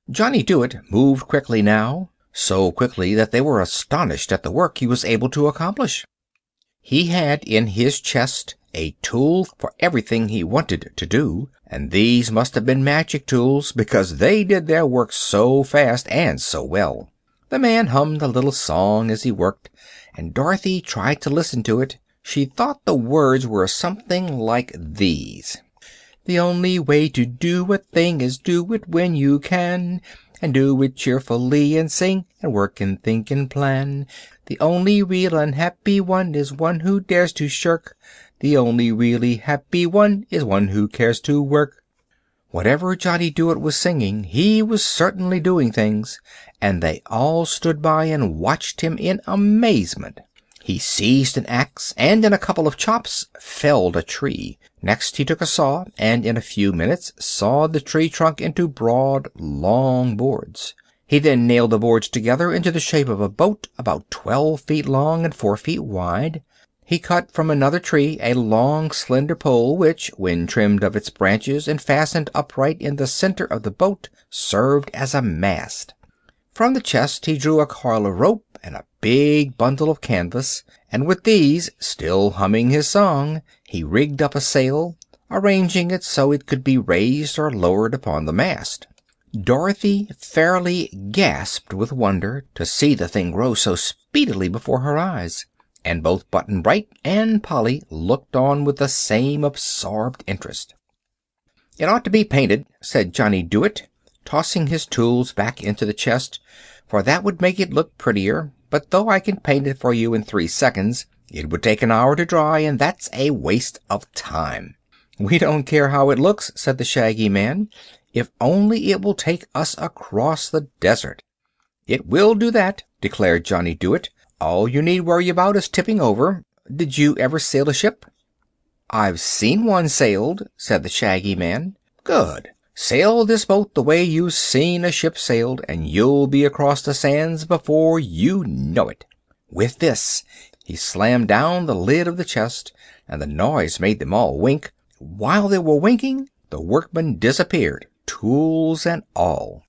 Johnny Dooit moved quickly now, so quickly that they were astonished at the work he was able to accomplish. He had in his chest a tool for everything he wanted to do, and these must have been magic tools, because they did their work so fast and so well. The man hummed a little song as he worked, and Dorothy tried to listen to it. She thought the words were something like these: "The only way to do a thing is do it when you can, and do it cheerfully, and sing, and work, and think, and plan. The only real unhappy one is one who dares to shirk. The only really happy one is one who cares to work." Whatever Johnny Dooit was singing, he was certainly doing things, and they all stood by and watched him in amazement. He seized an axe, and in a couple of chops felled a tree. Next he took a saw, and in a few minutes sawed the tree trunk into broad, long boards. He then nailed the boards together into the shape of a boat about 12 feet long and 4 feet wide. He cut from another tree a long, slender pole which, when trimmed of its branches and fastened upright in the center of the boat, served as a mast. From the chest he drew a coil of rope and a big bundle of canvas, and with these, still humming his song, he rigged up a sail, arranging it so it could be raised or lowered upon the mast. Dorothy fairly gasped with wonder to see the thing grow so speedily before her eyes, and both Button-Bright and Polly looked on with the same absorbed interest. "It ought to be painted," said Johnny Dooit, tossing his tools back into the chest, "for that would make it look prettier. But though I can paint it for you in 3 seconds, it would take an hour to dry, and that's a waste of time." "We don't care how it looks," said the Shaggy Man, "if only it will take us across the desert." "It will do that," declared Johnny Dooit. "All you need worry about is tipping over. Did you ever sail a ship?" "I've seen one sailed," said the Shaggy Man. "Good. Sail this boat the way you've seen a ship sailed, and you'll be across the sands before you know it." With this he slammed down the lid of the chest, and the noise made them all wink. While they were winking, the workmen disappeared, tools and all.